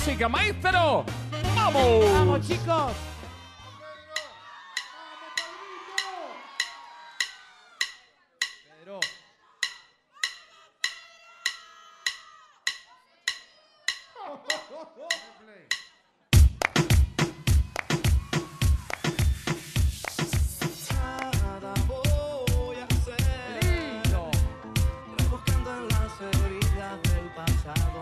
música, maestro. ¡Vamos! ¡Vamos, chicos! Pedro. Nada voy a hacer. Lindo. Rebuscando en las heridas del pasado.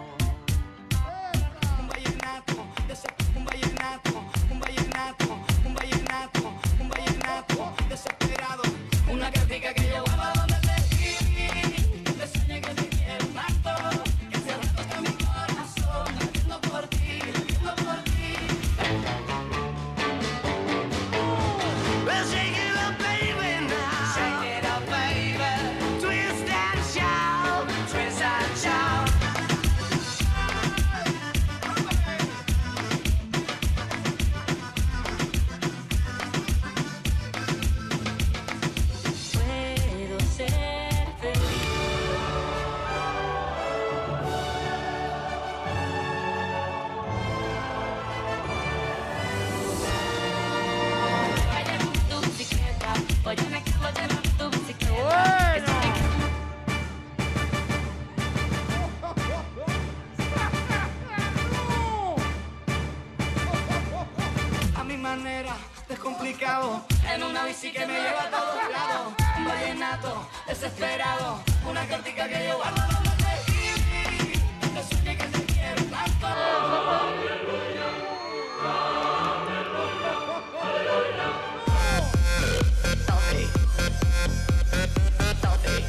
Un vallenato, un vallenato, un vallenato, un vallenato, un vallenato desesperado. Una cartica que yo guardo donde te escribí. Te soñé que te quiero tanto, que hace rato está mi corazón latiendo por ti, latiendo por ti. Well, shake it up, baby, now. Shake it up, baby. Twist and shout, twist and shout. Puedo ser feliz. Vaya con tu bicicleta, voy a meter tu bicicleta. A mi manera, descomplicado, en una bici que me lleva a todos lados. Un vallenato desesperado, una cartica que yo guardo donde te escribí. Te soñé que te quiero tanto. Selfie. Selfie.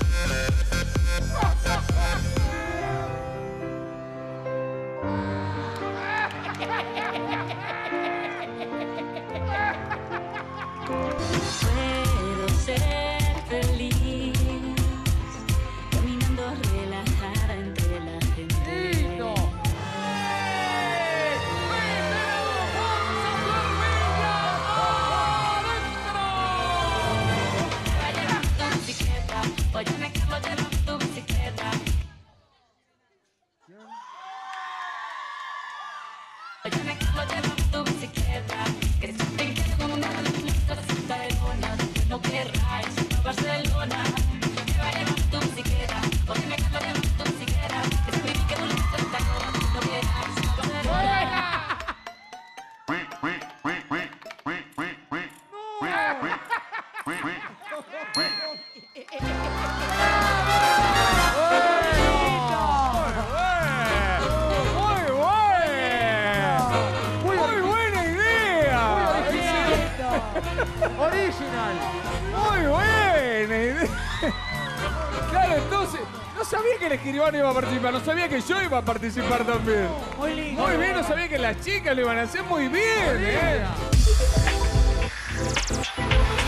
Puedo ser feliz, caminando relajada entre la gente. Lindo. Vaya con tu bicicleta, voy a meter tu bicicleta. Voy a meter tu bicicleta. Que si te quedas con una casita de lona, no querráis Barcelona. Que vaya con tu bicicleta, voy a meter tu bicicleta. Que si que tú le estás no querráis Barcelona. Muy buena idea. Original. Muy buena idea. Claro, entonces, no sabía que el escribano iba a participar, no sabía que yo iba a participar también. Muy lindo. Muy bien, no sabía que las chicas lo iban a hacer muy bien.